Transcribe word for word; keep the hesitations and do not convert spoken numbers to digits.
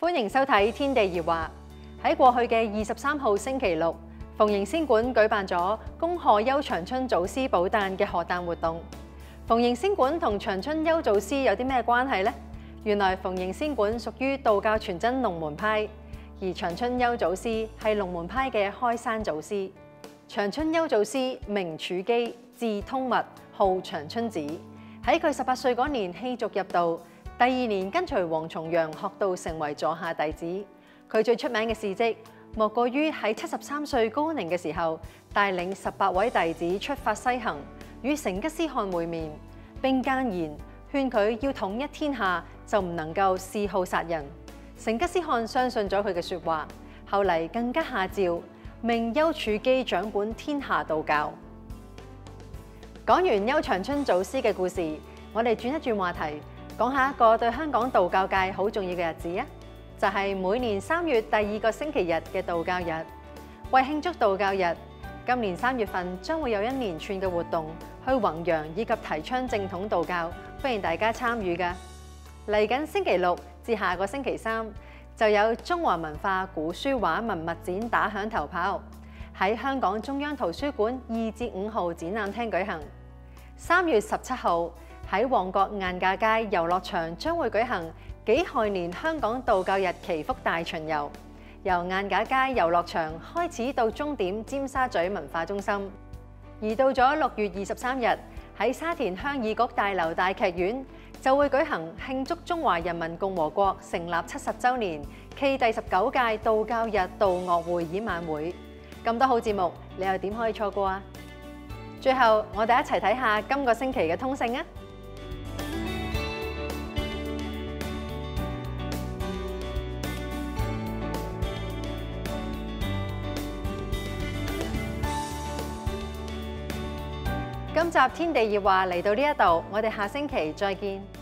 歡迎收睇《天地熱話》。喺過去嘅二十三號星期六，鳳形仙館舉辦咗恭賀邱長春祖師寶誕嘅賀誕活動。鳳形仙館同長春邱祖師有啲咩關係呢？原來鳳形仙館屬於道教全真龍門派，而長春邱祖師係龍門派嘅開山祖師。長春邱祖師名柱基，字通密，號長春子。喺佢十八歲嗰年棄俗入道，第二年跟隨黃重陽學道，成為座下弟子。佢最出名嘅事蹟，莫過於喺七十三歲高齡嘅時候，帶領十八位弟子出發西行，與成吉思汗會面，並諫言勸佢要統一天下，就唔能夠嗜好殺人。成吉思汗相信咗佢嘅説話，後嚟更加下詔命邱柱基掌管天下道教。講完邱長春祖師嘅故事，我哋轉一轉話題，講下一個對香港道教界好重要嘅日子啊，就係每年三月第二個星期日嘅道教日。為慶祝道教日，今年三月份將會有一連串嘅活動去弘揚以及提倡正統道教，歡迎大家參與㗎。嚟緊星期六至下個星期三，就有中華文化古書畫文物展打響頭炮，喺香港中央圖書館二至五號展覽廳舉行。三月十七號喺旺角晏架街遊樂場將會舉行己亥年香港道教日祈福大巡遊，由晏架街遊樂場開始到終點尖沙咀文化中心。而到咗六月二十三日，喺沙田鄉議局大樓大劇院就會舉行慶祝中華人民共和國成立七十週年暨第十九屆道教日道樂會演晚會。咁多好節目，你又點可以錯過啊？最後，我哋一齊睇下今個星期嘅通勝啊！今集天地熱話嚟到呢一度，我哋下星期再見。